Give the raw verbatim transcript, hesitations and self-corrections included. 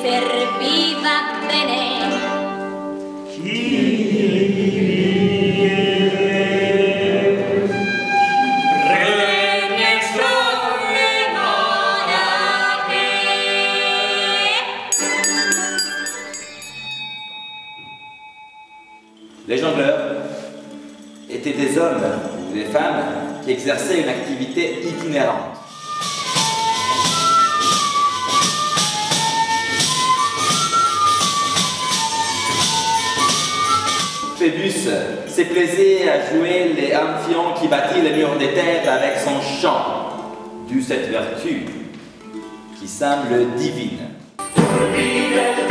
serviva bene. Regne sulle monache. Les jongleurs étaient des hommes ou des femmes qui exerçaient une activité itinérante. Phébus s'est plaisé à jouer les amphions qui bâtit les murs des terres avec son chant, d'où cette vertu qui semble divine.